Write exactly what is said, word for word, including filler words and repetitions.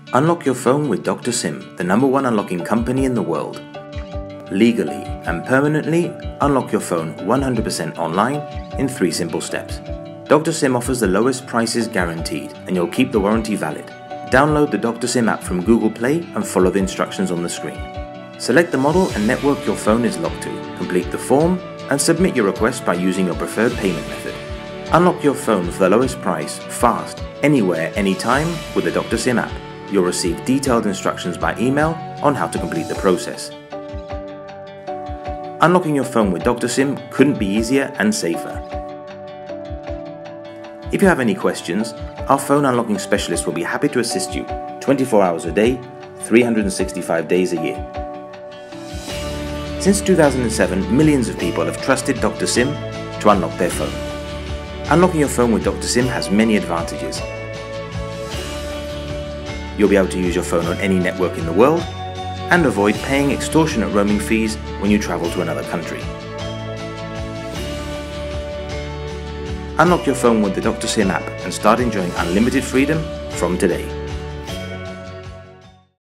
Unlock your phone with doctorSIM, the number one unlocking company in the world. Legally and permanently unlock your phone one hundred percent online in three simple steps. doctorSIM offers the lowest prices guaranteed, and you'll keep the warranty valid. Download the doctorSIM app from Google Play and follow the instructions on the screen. Select the model and network your phone is locked to, complete the form, and submit your request by using your preferred payment method. Unlock your phone for the lowest price, fast, anywhere, anytime with the doctorSIM app. You'll receive detailed instructions by email on how to complete the process. Unlocking your phone with doctorSIM couldn't be easier and safer. If you have any questions, our phone unlocking specialist will be happy to assist you twenty-four hours a day, three hundred sixty-five days a year. Since two thousand seven, millions of people have trusted doctorSIM to unlock their phone. Unlocking your phone with doctorSIM has many advantages. You'll be able to use your phone on any network in the world and avoid paying extortionate roaming fees when you travel to another country. Unlock your phone with the doctorSIM app and start enjoying unlimited freedom from today.